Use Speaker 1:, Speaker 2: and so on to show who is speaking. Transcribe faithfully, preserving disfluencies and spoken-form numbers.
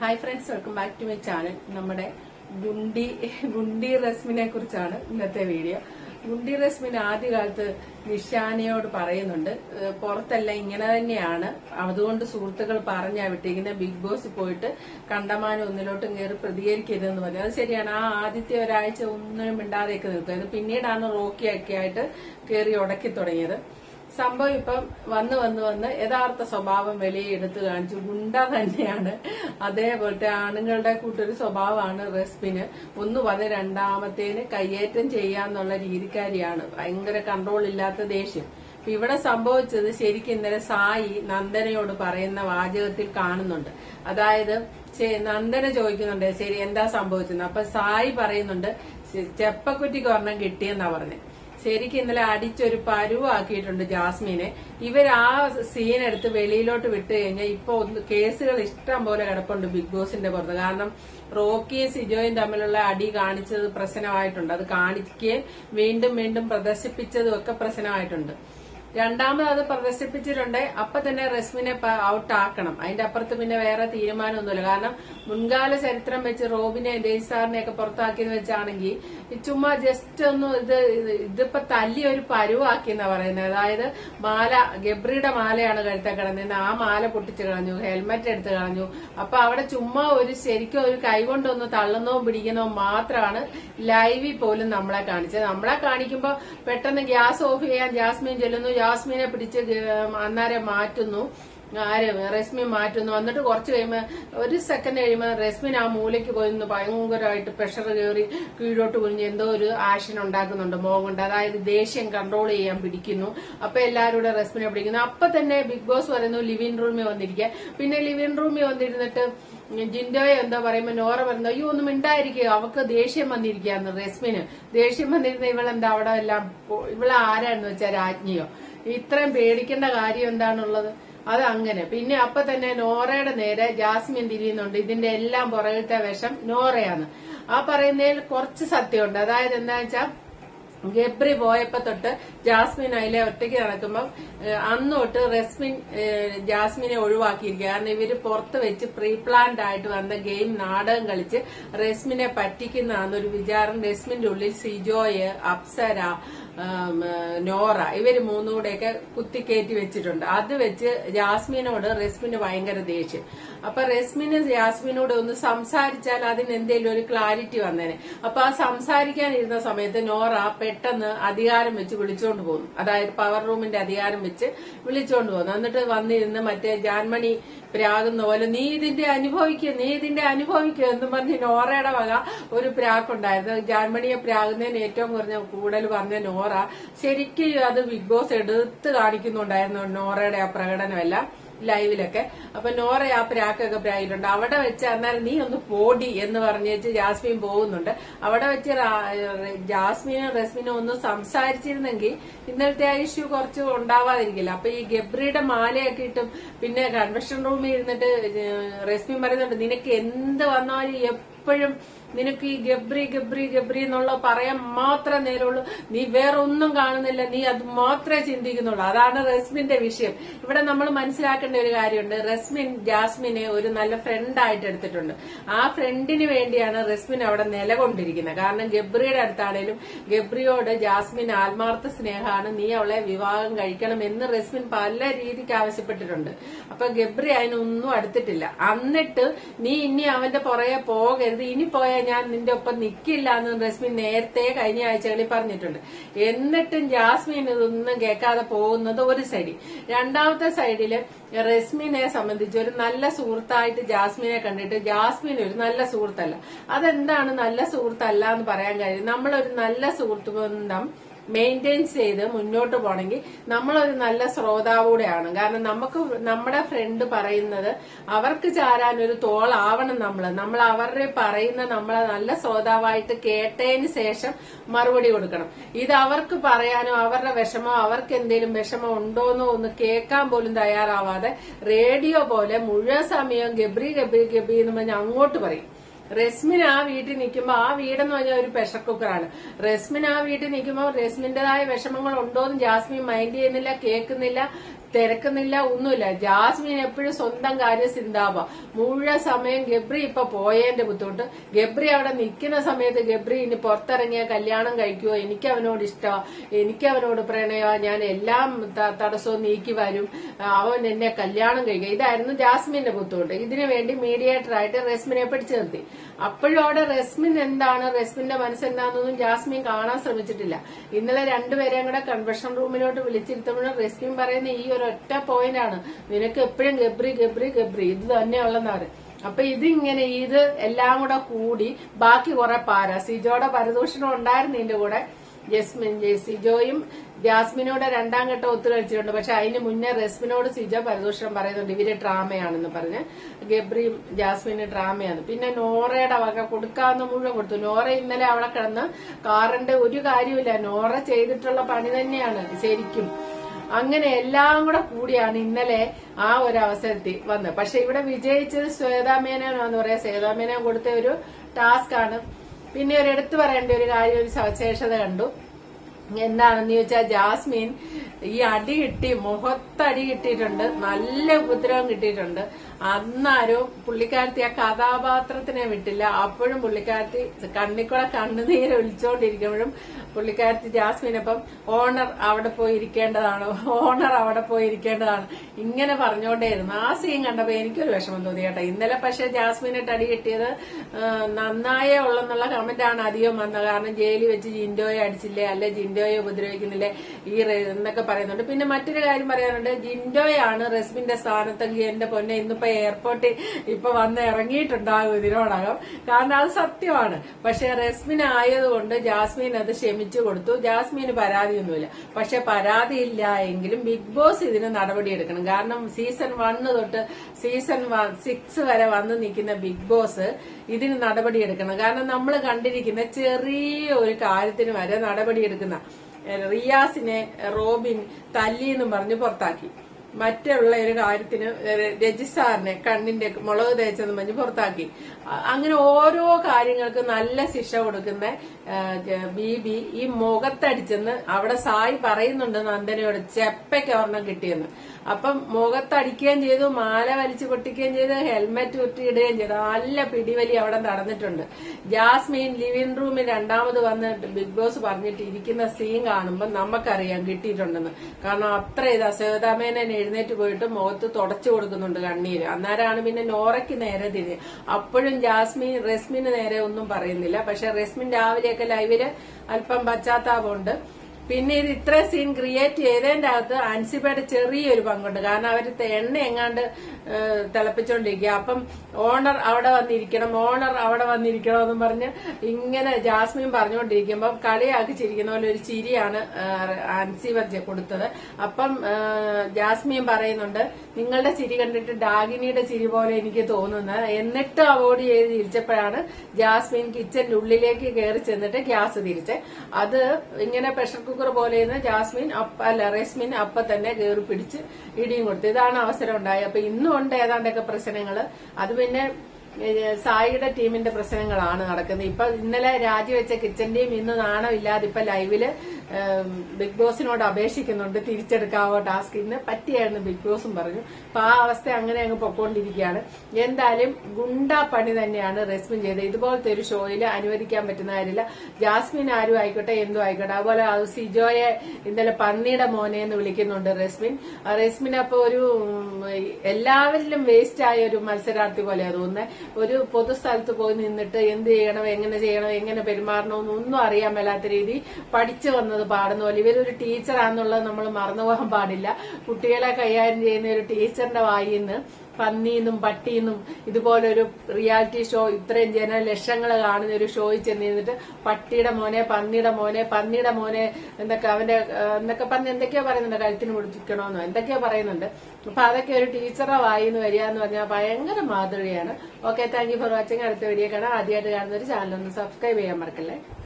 Speaker 1: Hi friends, welcome back to my channel. നമ്മുടെ ഗുണ്ടി ഗുണ്ടി റസ്മിനെ കുറിച്ചാണ് ഇന്നത്തെ വീഡിയോ. ഗുണ്ടി റസ്മിൻ ആദ്യകാലത്ത് നിഷാനയോട് പറയുന്നുണ്ട്, പുറത്തെല്ലാം ഇങ്ങനെ തന്നെയാണ്, അതുകൊണ്ട് സുഹൃത്തുക്കൾ പറഞ്ഞാ വിട്ടിരിക്കുന്ന ബിഗ് ബോസ് പോയിട്ട് കണ്ടമാനം ഒന്നിലോട്ടും കയറി പ്രതികരിക്കരുതെന്ന് പറഞ്ഞു. അത് ശരിയാണ്. ആ ആദ്യത്തെ ഒരാഴ്ച ഒന്നും മിണ്ടാതെയൊക്കെ നിൽക്കുന്നത്, പിന്നീടാണ് റോക്കിയൊക്കെ ആയിട്ട് കയറി ഉടക്കി തുടങ്ങിയത്. സംഭവം ഇപ്പം വന്ന് വന്ന് വന്ന് യഥാർത്ഥ സ്വഭാവം വെളിയെടുത്ത് കാണിച്ചു. ഗുണ്ട തന്നെയാണ്. അതേപോലത്തെ ആണുങ്ങളുടെ കൂട്ടൊരു സ്വഭാവമാണ് റസ്മിന്. ഒന്ന് വന്ന് രണ്ടാമത്തേന് കയ്യേറ്റം ചെയ്യാന്നുള്ള രീതിക്കാരിയാണ്. ഭയങ്കര കൺട്രോൾ ഇല്ലാത്ത ദേഷ്യം. ഇവിടെ സംഭവിച്ചത് ശരിക്കും ഇന്നലെ സായി നന്ദനയോട് പറയുന്ന വാചകത്തിൽ കാണുന്നുണ്ട്. അതായത് നന്ദന ചോദിക്കുന്നുണ്ട്, ശരി എന്താ സംഭവിച്ചത്? അപ്പൊ സായി പറയുന്നുണ്ട്, ചെപ്പക്കുറ്റിക്ക് ഒരെണ്ണം കിട്ടിയെന്നാ പറഞ്ഞത്. ശരിക്കും ഇന്നലെ അടിച്ചൊരു പരുവാക്കിയിട്ടുണ്ട് ജാസ്മിനെ. ഇവർ ആ സീൻ എടുത്ത് വെളിയിലോട്ട് വിട്ട് കഴിഞ്ഞാൽ ഇപ്പൊ കേസുകൾ ഇഷ്ടം പോലെ കിടപ്പുണ്ട് ബിഗ് ബോസിന്റെ പുറത്ത്. കാരണം റോക്കിയും സിജോയും തമ്മിലുള്ള അടി കാണിച്ചത് പ്രശ്നമായിട്ടുണ്ട്. അത് കാണിക്കുകയും വീണ്ടും വീണ്ടും പ്രദർശിപ്പിച്ചതും ഒക്കെ പ്രശ്നമായിട്ടുണ്ട്. രണ്ടാമത് അത് പ്രദർശിപ്പിച്ചിട്ടുണ്ട്. അപ്പൊ തന്നെ റസ്മിനെ ഔട്ട് ആക്കണം. അതിന്റെ അപ്പുറത്ത് പിന്നെ വേറെ തീരുമാനമൊന്നുമില്ല. കാരണം മുൻകാല ചരിത്രം വെച്ച് റോബിനെ ഡേയ്സാറിനെ ഒക്കെ പുറത്താക്കിയെന്ന് വെച്ചാണെങ്കിൽ ചുമ്മാ ജസ്റ്റ് ഒന്ന് ഇത് ഇതിപ്പോ തല്ലി ഒരു പരുവാക്കിയെന്നാ പറയുന്നത്. അതായത് മാല, ഗബ്രിയുടെ മാലയാണ് കഴുത്ത കിടന്നത്, ആ മാല പൊട്ടിച്ച് കളഞ്ഞു, ഹെൽമെറ്റ് എടുത്ത് കളഞ്ഞു. അപ്പൊ അവിടെ ചുമ്മാ ഒരു ശരിക്കും ഒരു കൈകൊണ്ടൊന്ന് തള്ളുന്നതും പിടിക്കുന്നതും മാത്രമാണ് ലൈവിൽ പോലും നമ്മളെ കാണിച്ചത്. നമ്മളെ കാണിക്കുമ്പോ പെട്ടെന്ന് ഗ്യാസ് ഓഫ് ചെയ്യാൻ ജാസ്മിൻ ചെല്ലുന്നു, ജാസ്മിനെ പിടിച്ച് അന്നേരം മാറ്റുന്നു, ആര് റസ്മിൻ മാറ്റുന്നു. എന്നിട്ട് കുറച്ച് കഴിയുമ്പോ ഒരു സെക്കൻഡ് കഴിയുമ്പോ റസ്മിൻ ആ മൂലയ്ക്ക് പോയിന്ന് ഭയങ്കരമായിട്ട് പ്രഷർ കയറി കീഴോട്ട് കുഞ്ഞ് എന്തോ ഒരു ആക്ഷൻ ഉണ്ടാക്കുന്നുണ്ട് മോഹം കൊണ്ട്. അതായത് ദേഷ്യം കൺട്രോൾ ചെയ്യാൻ പിടിക്കുന്നു. അപ്പൊ എല്ലാവരും കൂടെ റസ്മിനെ പിടിക്കുന്നു. അപ്പൊ തന്നെ ബിഗ് ബോസ് പറയുന്നു ലിവിംഗ് റൂമിൽ വന്നിരിക്കുക. പിന്നെ ലിവിംഗ് റൂമിൽ വന്നിരുന്നിട്ട് ജിൻഡോയെ എന്താ പറയുമ്പോ നോറ പറയുന്നത്, അയ്യോ ഒന്നും മിണ്ടായിരിക്കുക, അവക്ക് ദേഷ്യം വന്നിരിക്കുകയെന്ന്. റസ്മിന് ദേഷ്യം വന്നിരുന്ന ഇവളെന്താ അവിടെ എല്ലാം, ഇവളെ ആരാണെന്ന് വെച്ചാൽ രാജ്ഞിയോ? ഇത്രയും പേടിക്കേണ്ട കാര്യം എന്താണുള്ളത്? അത് അങ്ങനെ. പിന്നെ അപ്പൊ തന്നെ നോറയുടെ നേരെ ജാസ്മിൻ തിരിയുന്നുണ്ട്. ഇതിന്റെ എല്ലാം പുറകിലത്തെ വശം നോറയാണ്. ആ പറയുന്നതിൽ കുറച്ച് സത്യമുണ്ട്. അതായത് എന്താ വെച്ചാൽ ഗബ്രി പോയപ്പോ തൊട്ട് ജാസ്മിൻ അതിലെ ഒറ്റയ്ക്ക് നടക്കുമ്പോ അന്ന് തൊട്ട് റസ്മിൻ ജാസ്മിനെ ഒഴിവാക്കിയിരിക്കുക. കാരണം ഇവര് പുറത്ത് വെച്ച് പ്രീ പ്ലാൻഡ് ആയിട്ട് വന്ന ഗെയിം നാടകം കളിച്ച് റസ്മിനെ പറ്റിക്കുന്നതാണെന്നൊരു വിചാരം റസ്മിന്റെ ഉള്ളിൽ സിജോയ്, അപ്സര, നോറ ഇവര് മൂന്നുകൂടെയൊക്കെ കുത്തിക്കയറ്റി വെച്ചിട്ടുണ്ട്. അത് വെച്ച് ജാസ്മിനോട് റസ്മിന് ഭയങ്കര ദേഷ്യം. അപ്പൊ റസ്മിന് ജാസ്മിനോട് ഒന്ന് സംസാരിച്ചാൽ അതിന് എന്തെങ്കിലും ഒരു ക്ലാരിറ്റി വന്നേനെ. അപ്പൊ ആ സംസാരിക്കാനിരുന്ന സമയത്ത് നോറ പെട്ടെന്ന് അധികാരം വെച്ച് വിളിച്ചോണ്ട് പോകുന്നു. അതായത് പവർ റൂമിന്റെ അധികാരം വെച്ച് വിളിച്ചോണ്ട് പോകുന്നു. എന്നിട്ട് വന്നിരുന്ന് മറ്റേ ജാൻമണി പ്രാകുന്ന പോലെ നീ ഇതിന്റെ അനുഭവിക്കുക, നീ ഇതിന്റെ അനുഭവിക്കുക എന്ന് പറഞ്ഞ് നോറയുടെ വക ഒരു പ്രാക്കുണ്ടായിരുന്നു. ജാൻമണിയെ പ്രാകുന്നതിന് ഏറ്റവും കുറഞ്ഞ കൂടുതൽ പറഞ്ഞ നോറ. ശരിക്കും അത് ബിഗ് ബോസ് എടുത്ത് കാണിക്കുന്നുണ്ടായിരുന്നു നോറയുടെ ആ പ്രകടനമെല്ലാം ലൈവിലൊക്കെ. അപ്പൊ നോറ ആ പ്രാക്കൊക്കെ പ്രായിട്ടുണ്ട്. അവിടെ വെച്ച് അന്നേരം നീ ഒന്ന് പോടി എന്ന് പറഞ്ഞു വെച്ച് ജാസ്മിൻ പോകുന്നുണ്ട്. അവിടെ വെച്ച് ജാസ്മിനും റസ്മിനും ഒന്ന് സംസാരിച്ചിരുന്നെങ്കിൽ ഇന്നലത്തെ ആ ഇഷ്യൂ കുറച്ച് ഉണ്ടാവാതിരിക്കില്ല. അപ്പൊ ഈ ഗബ്രിയുടെ മാലയൊക്കെ ഇട്ടും പിന്നെ കൺവെൻഷൻ റൂമിൽ ഇരുന്നിട്ട് റസ്മിൻ പറയുന്നുണ്ട്, നിനക്ക് എന്ത് വന്നാലും എപ്പോഴും നിനക്ക് ഈ ഗബ്രി ഗബ്രി ഗബ്രി എന്നുള്ള പറയാൻ മാത്രമേ നേരമുള്ളൂ, നീ വേറെ ഒന്നും കാണുന്നില്ല, നീ അത് മാത്രമേ ചിന്തിക്കുന്നുള്ളൂ. അതാണ് റസ്മിന്റെ വിഷയം. ഇവിടെ നമ്മൾ മനസ്സിലാക്കേണ്ട ഒരു കാര്യമുണ്ട്. റസ്മിൻ ജാസ്മിനെ ഒരു നല്ല ഫ്രണ്ടായിട്ട് എടുത്തിട്ടുണ്ട്. ആ ഫ്രണ്ടിന് വേണ്ടിയാണ് റസ്മിൻ അവിടെ നിലകൊണ്ടിരിക്കുന്നത്. കാരണം ഗബ്രിയുടെ അടുത്താണേലും ഗബ്രിയോട് ജാസ്മിൻ ആത്മാർത്ഥ സ്നേഹമാണ്, നീ അവളെ വിവാഹം കഴിക്കണം എന്ന് റസ്മിൻ പല രീതിക്ക് ആവശ്യപ്പെട്ടിട്ടുണ്ട്. അപ്പൊ ഗബ്രി അതിനൊന്നും അടുത്തിട്ടില്ല. എന്നിട്ട് നീ ഇനി അവന്റെ പുറകെ പോകരുത്, ഇനി പോയാൽ ഞാൻ നിന്റെ ഒപ്പം നിൽക്കില്ല എന്ന് റസ്മിൻ നേരത്തെ കഴിഞ്ഞ ആഴ്ചകളിൽ പറഞ്ഞിട്ടുണ്ട്. എന്നിട്ടും ജാസ്മിൻ ഇതൊന്നും കേൾക്കാതെ പോകുന്നത് ഒരു സൈഡിൽ. രണ്ടാമത്തെ സൈഡില് റസ്മിനെ സംബന്ധിച്ച് ഒരു നല്ല സുഹൃത്തായിട്ട് ജാസ്മിനെ കണ്ടിട്ട് ജാസ്മിൻ ഒരു നല്ല സുഹൃത്തല്ല. അതെന്താണ് നല്ല സുഹൃത്തല്ല എന്ന് പറയാൻ കാര്യം, നമ്മളൊരു നല്ല സുഹൃത്ത് ബന്ധം മെയിൻറ്റെയിൻ ചെയ്ത് മുന്നോട്ട് പോണെങ്കിൽ നമ്മളൊരു നല്ല ശ്രോതാവൂടെയാണ്. കാരണം നമുക്ക് നമ്മുടെ ഫ്രണ്ട് പറയുന്നത് അവർക്ക് ചാരാൻ ഒരു തോളാവണം. നമ്മള് നമ്മൾ അവരുടെ പറയുന്ന നമ്മളെ നല്ല ശ്രോതാവായിട്ട് കേട്ടതിന് ശേഷം മറുപടി കൊടുക്കണം. ഇത് അവർക്ക് പറയാനോ അവരുടെ വിഷമോ അവർക്ക് എന്തെങ്കിലും വിഷമം ഉണ്ടോന്നോ ഒന്ന് കേൾക്കാൻ പോലും തയ്യാറാവാതെ റേഡിയോ പോലെ മുഴുവൻ സമയം ഗബ്രി ഗബ്രി ഗബ്രി എന്ന് പറഞ്ഞ് അങ്ങോട്ട് പറയും. റസ്മിൻ ആ വീട്ടിൽ നിൽക്കുമ്പോ ആ വീടെന്ന് പറഞ്ഞാൽ ഒരു പ്രഷർ കുക്കറാണ്. റസ്മിൻ ആ വീട്ടിൽ നിൽക്കുമ്പോൾ റസ്മിന്റേതായ വിഷമങ്ങൾ ഉണ്ടോന്നും ജാസ്മിൻ മൈൻഡ് ചെയ്യുന്നില്ല, കേൾക്കുന്നില്ല, തിരക്കുന്നില്ല, ഒന്നുമില്ല. ജാസ്മിൻ എപ്പോഴും സ്വന്തം കാര്യം ചിന്താവ. മുഴുവൻ സമയം ഗബ്രി ഇപ്പൊ പോയതിന്റെ ബുദ്ധിമുട്ട്. ഗബ്രി അവിടെ നിൽക്കുന്ന സമയത്ത് ഗബ്രി ഇനി പുറത്തിറങ്ങിയ കല്യാണം കഴിക്കുവോ, എനിക്ക് അവനോട് ഇഷ്ടമാ, എനിക്ക് അവനോട് പ്രണയമാ, ഞാൻ എല്ലാം തടസ്സവും നീക്കി വരും, അവൻ എന്നെ കല്യാണം കഴിക്കുക, ഇതായിരുന്നു ജാസ്മിന്റെ ബുദ്ധിമുട്ട്. ഇതിനു വേണ്ടി മീഡിയേറ്റർ ആയിട്ട് റസ്മിനെ പിടിച്ചു നിർത്തി. അപ്പോഴും അവിടെ റസ്മിൻ എന്താണ്, റസ്മിന്റെ മനസ്സെന്താണെന്നൊന്നും ജാസ്മിൻ കാണാൻ ശ്രമിച്ചിട്ടില്ല. ഇന്നലെ രണ്ടുപേരെയും കൂടെ കൺവെൻഷൻ റൂമിലോട്ട് വിളിച്ചിരുത്തുമ്പോഴും റസ്മിൻ പറയുന്ന ഈ ഒരു ഒറ്റ പോയിന്റ് ആണ്, നിനക്ക് എപ്പോഴും ഗബ്രി ഗബ്രി ഗബ്രി ഇത് തന്നെയുള്ളതാണ്. അപ്പൊ ഇതിങ്ങനെ ഇത് എല്ലാം കൂടെ കൂടി ബാക്കി കുറെ പാര. സിജോയുടെ പരദൂഷണം ഉണ്ടായിരുന്നു ഇതിന്റെ കൂടെ. ജസ്മിൻ സിജോയും ജാസ്മിനോട് രണ്ടാം ഘട്ടം ഒത്തുകളിച്ചിട്ടുണ്ട്. പക്ഷെ അതിന് മുന്നേ റസ്മിനോട് സിജോ പരദൂഷണം പറയുന്നുണ്ട്, ഇവര് ഡ്രാമയാണെന്ന് പറഞ്ഞ്. ഗബ്രിയും ജാസ്മിന് ഡ്രാമയാണ്. പിന്നെ നോറയുടെ വക കൊടുക്കാവുന്ന മുഴുവൻ കൊടുത്തു. നോറ ഇന്നലെ അവിടെ കിടന്ന് കാറിന്റെ ഒരു കാര്യമില്ല, നോറ ചെയ്തിട്ടുള്ള പണി തന്നെയാണ് ശരിക്കും. അങ്ങനെ എല്ലാം കൂടെ കൂടിയാണ് ഇന്നലെ ആ ഒരു അവസരത്തിൽ വന്നത്. പക്ഷെ ഇവിടെ വിജയിച്ചത് ശ്വേതാമേനോനാന്ന് പറയാം. ശ്വേതാമേനോൻ കൊടുത്ത ഒരു ടാസ്ക് ആണ്. പിന്നെ ഒരു എടുത്തു പറയേണ്ട ഒരു കാര്യം, ഒരു സവിശേഷത കണ്ടു. എന്താണെന്ന് ചോദിച്ചാൽ ജാസ്മിൻ ഈ അടി കിട്ടി, മുഖത്തടി കിട്ടിയിട്ടുണ്ട്, നല്ല ഉപദ്രവം കിട്ടിയിട്ടുണ്ട്. അന്നാരും പുള്ളിക്കാരത്തി ആ കഥാപാത്രത്തിനെ വിട്ടില്ല. അപ്പോഴും പുള്ളിക്കാരത്തി കണ്ണിക്കൂടെ കണ്ണുനീര് ഒലിച്ചോണ്ടിരിക്കുമ്പോഴും പുള്ളിക്കാരത്തി ജാസ്മിനപ്പം ഓണർ അവിടെ പോയി ഇരിക്കേണ്ടതാണ്, ഓണർ അവിടെ പോയി ഇരിക്കേണ്ടതാണ്, ഇങ്ങനെ പറഞ്ഞോണ്ടേയിരുന്നു. ആ സീൻ കണ്ടപ്പോ എനിക്കൊരു വിഷമം തോന്നി കേട്ടോ. ഇന്നലെ പക്ഷെ ജാസ്മിനിട്ട് അടി കിട്ടിയത് നന്നായേ ഉള്ളെന്നുള്ള കമന്റാണ് അധികം വന്നത്. കാരണം ജയിലിൽ വെച്ച് ജിൻഡോയെ അടിച്ചില്ലേ, അല്ലെ ജിൻഡോയെ ഉപദ്രവിക്കുന്നില്ലേ ഈ എന്നൊക്കെ പറയുന്നുണ്ട്. പിന്നെ മറ്റൊരു കാര്യം പറയാനുണ്ട്, ജിൻഡോയാണ് റസ്മിന്റെ സ്ഥാനത്തെങ്കിൽ എന്റെ പൊന്നെ ഇന്നിപ്പോ എയർപോർട്ടിൽ ഇപ്പൊ വന്ന് ഇറങ്ങിയിട്ടുണ്ടാകും ഇതിനോടകം. കാരണം അത് സത്യമാണ്. പക്ഷെ റസ്മിൻ ആയതുകൊണ്ട് ജാസ്മിൻ അത് ക്ഷമിച്ചു കൊടുത്തു. ജാസ്മിന് പരാതിയൊന്നുമില്ല. പക്ഷെ പരാതിയില്ല എങ്കിലും ബിഗ് ബോസ് ഇതിന് നടപടിയെടുക്കണം. കാരണം സീസൺ വണ്ണ് തൊട്ട് സീസൺ സിക്സ് വരെ വന്ന് നിൽക്കുന്ന ബിഗ് ബോസ് ഇതിന് നടപടിയെടുക്കണം. കാരണം നമ്മൾ കണ്ടിരിക്കുന്ന ചെറിയ ഒരു കാര്യത്തിന് വരെ നടപടിയെടുക്കുന്ന റിയാസിനെ റോബിൻ തല്ലിയെന്നും പറഞ്ഞ് പുറത്താക്കി. മറ്റുള്ള ഒരു കാര്യത്തിന് രജിസാറിനെ കണ്ണിന്റെ മുളക് തേച്ചെന്ന് പറഞ്ഞ് പുറത്താക്കി. അങ്ങനെ ഓരോ കാര്യങ്ങൾക്ക് നല്ല ശിക്ഷ കൊടുക്കുന്ന ബീബി ഈ മുഖത്തടിച്ചെന്ന് അവിടെ സായി പറയുന്നുണ്ട് നന്ദനയോട്, ചെപ്പയ്ക്ക് ഒരെണ്ണം കിട്ടിയെന്ന്. അപ്പം മുഖത്തടിക്കുകയും ചെയ്തു, മാല വലിച്ചു പൊട്ടിക്കുകയും ചെയ്തു, ഹെൽമെറ്റ് കുത്തിയിടുകയും ചെയ്തു. നല്ല പിടിവലി അവിടെ നടന്നിട്ടുണ്ട്. ജാസ്മിൻ ലിവിംഗ് റൂമിൽ രണ്ടാമത് വന്ന് ബിഗ് ബോസ് പറഞ്ഞിട്ട് ഇരിക്കുന്ന സീൻ കാണുമ്പോൾ നമുക്കറിയാം കിട്ടിയിട്ടുണ്ടെന്ന്. കാരണം അത്ര ഇത് ശ്വേതാമേനൻ എഴുന്നേറ്റ് പോയിട്ട് മുഖത്ത് തുടച്ചു കൊടുക്കുന്നുണ്ട് കണ്ണീര്. അന്നേരമാണ് പിന്നെ നോറയ്ക്ക് നേരെ തിരിഞ്ഞ്. അപ്പോഴും ജാസ്മിൻ റസ്മിന് നേരെ ഒന്നും പറയുന്നില്ല. പക്ഷെ റസ്മിൻ രാവിലെയൊക്കെ ലൈവില് അല്പം പശ്ചാത്താപമുണ്ട്. പിന്നെ ഇത് ഇത്ര സീൻ ക്രിയേറ്റ് ചെയ്തതിന്റെ അകത്ത് അൻസിബയുടെ ചെറിയൊരു പങ്കുണ്ട്. കാരണം അവര് എണ്ണ എങ്ങാണ്ട് തിളപ്പിച്ചോണ്ടിരിക്കുക. അപ്പം ഓണർ അവിടെ വന്നിരിക്കണം, ഓണർ അവിടെ വന്നിരിക്കണം എന്നും പറഞ്ഞ് ഇങ്ങനെ ജാസ്മിൻ പറഞ്ഞുകൊണ്ടിരിക്കുമ്പോ കളിയാക്കി ചിരിക്കുന്ന പോലെ ഒരു ചിരിയാണ് അൻസിബ കൊടുത്തത്. അപ്പം ജാസ്മിൻ പറയുന്നുണ്ട്, നിങ്ങളുടെ ചിരി കണ്ടിട്ട് ഡാഗിനിയുടെ ചിരി പോലെ എനിക്ക് തോന്നുന്നത്. എന്നിട്ട് അവോയ്ഡ് ചെയ്ത് ചിരിച്ചപ്പോഴാണ് ജാസ്മിൻ കിച്ചന്റെ ഉള്ളിലേക്ക് കയറി ചെന്നിട്ട് ഗ്യാസ് തിരിച്ച് അത് ഇങ്ങനെ പ്രഷർ കുക്കർ പോലെ ജാസ്മിൻ അപ്പ അല്ല റസ്മിൻ അപ്പ തന്നെ കയറി പിടിച്ച് ഇടിയും കൊടുത്തു. ഇതാണ് അവസരം ഉണ്ടായത്. അപ്പൊ ഇന്നും ഉണ്ട് ഏതാണ്ടൊക്കെ പ്രശ്നങ്ങള്. അത് പിന്നെ സായിയുടെ ടീമിന്റെ പ്രശ്നങ്ങളാണ് നടക്കുന്നത്. ഇപ്പൊ ഇന്നലെ രാജിവെച്ച കിച്ചൻ ടീം ഇന്ന് നാണമില്ലാതെ ഇപ്പൊ ലൈവില് ബിഗ് ബോസിനോട് അപേക്ഷിക്കുന്നുണ്ട് തിരിച്ചെടുക്കാവോ ടാസ്ക്. ഇന്ന് പറ്റിയായിരുന്നു ബിഗ് ബോസും പറഞ്ഞു. അപ്പൊ ആ അവസ്ഥ അങ്ങനെ അങ്ങ് പൊക്കോണ്ടിരിക്കുകയാണ്. എന്തായാലും ഗുണ്ടാ പണി തന്നെയാണ് റസ്മിൻ ചെയ്തത്. ഇതുപോലത്തെ ഒരു ഷോയിൽ അനുവദിക്കാൻ പറ്റുന്ന കാര്യമില്ല. ജാസ്മിൻ ആരും ആയിക്കോട്ടെ എന്തോ ആയിക്കോട്ടെ. അതുപോലെ സിജോയെ ഇന്നലെ പന്നിയുടെ മോനെ എന്ന് വിളിക്കുന്നുണ്ട് റസ്മിൻ. റസ്മിൻ അപ്പൊ ഒരു എല്ലാവരിലും വേസ്റ്റ് ആയ ഒരു മത്സരാർത്ഥി പോലെയാണ് തോന്നുന്നത്. ഒരു പൊതുസ്ഥലത്ത് പോയി നിന്നിട്ട് എന്ത് ചെയ്യണം, എങ്ങനെ ചെയ്യണം, എങ്ങനെ പെരുമാറണമെന്നൊന്നും അറിയാൻ മേലാത്ത രീതി പഠിച്ചു വന്നത് പാടുന്ന പോലെ. ഇവരൊരു ടീച്ചറാണെന്നുള്ളത് നമ്മൾ മറന്നുപോകാൻ പാടില്ല. കുട്ടികളെ കൈകാര്യം ചെയ്യുന്ന ഒരു ടീച്ചറിന്റെ വായിൽ നിന്ന് പന്നീന്നും പട്ടീന്നും ഇതുപോലൊരു റിയാലിറ്റി ഷോ ഇത്രയും ജന ലക്ഷങ്ങൾ കാണുന്ന ഒരു ഷോയിൽ ചെന്നിരുന്നിട്ട് പട്ടിയുടെ മോനെ, പന്നിയുടെ മോനെ, പന്നിയുടെ മോനെ എന്തൊക്കെ അവന്റെ എന്തൊക്കെ പറഞ്ഞ് എന്തൊക്കെയോ പറയുന്നുണ്ട്, കഴുത്തിന് പിടിക്കണമെന്നോ എന്തൊക്കെയോ പറയുന്നുണ്ട്. അപ്പൊ അതൊക്കെ ഒരു ടീച്ചറെ വായിന്ന് വരിക എന്ന് പറഞ്ഞാൽ ഭയങ്കര മാതൃകയാണ്. Okay, thank you for watching. അടുത്ത വീഡിയോ കാണാം. ആദ്യമായിട്ട് കാണുന്ന ഒരു ചാനൽ ഒന്ന് സബ്സ്ക്രൈബ് ചെയ്യാൻ മറക്കല്ലേ.